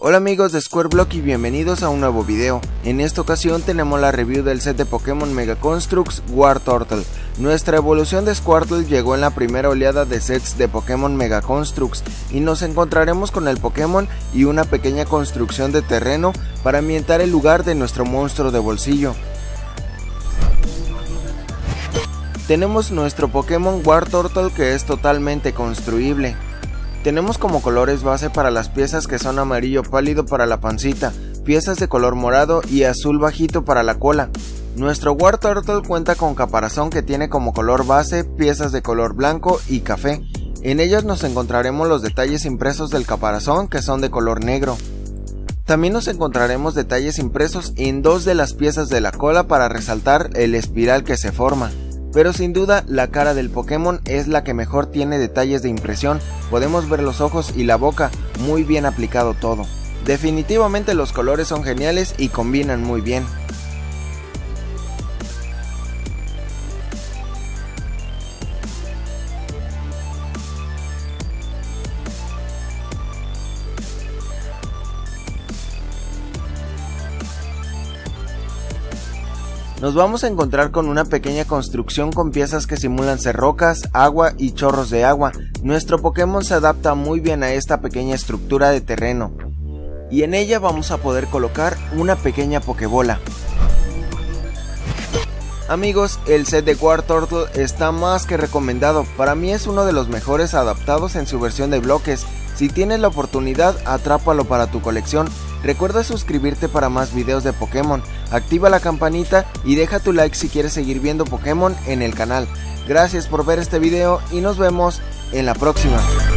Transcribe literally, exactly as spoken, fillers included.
Hola amigos de Square Block y bienvenidos a un nuevo video. En esta ocasión tenemos la review del set de Pokémon Mega Construx Wartortle. Nuestra evolución de Squirtle llegó en la primera oleada de sets de Pokémon Mega Construx y nos encontraremos con el Pokémon y una pequeña construcción de terreno para ambientar el lugar de nuestro monstruo de bolsillo. Tenemos nuestro Pokémon Wartortle, que es totalmente construible. Tenemos como colores base para las piezas que son amarillo pálido para la pancita, piezas de color morado y azul bajito para la cola. Nuestro Wartortle cuenta con caparazón que tiene como color base piezas de color blanco y café. En ellas nos encontraremos los detalles impresos del caparazón, que son de color negro. También nos encontraremos detalles impresos en dos de las piezas de la cola para resaltar el espiral que se forma. Pero sin duda la cara del Pokémon es la que mejor tiene detalles de impresión. Podemos ver los ojos y la boca, muy bien aplicado todo. Definitivamente los colores son geniales y combinan muy bien. Nos vamos a encontrar con una pequeña construcción con piezas que simulan ser rocas, agua y chorros de agua. Nuestro Pokémon se adapta muy bien a esta pequeña estructura de terreno. Y en ella vamos a poder colocar una pequeña Pokébola. Amigos, el set de Wartortle está más que recomendado. Para mí es uno de los mejores adaptados en su versión de bloques. Si tienes la oportunidad, atrápalo para tu colección. Recuerda suscribirte para más videos de Pokémon, activa la campanita y deja tu like si quieres seguir viendo Pokémon en el canal. Gracias por ver este video y nos vemos en la próxima.